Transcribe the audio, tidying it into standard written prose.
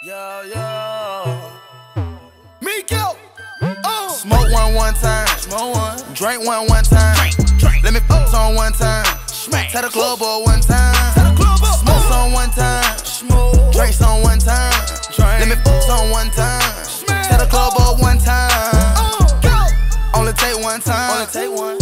Yo, yo. Miko. Smoke one time. Smoke one. Drink one time. Drink. Let me fuck on one time. Smack. Tell the club up one time. Smoke some one time. Smoke. Drink some one time. Drink. Let me fuck on one time. Tell the club up one time. Only take one time. Only take one.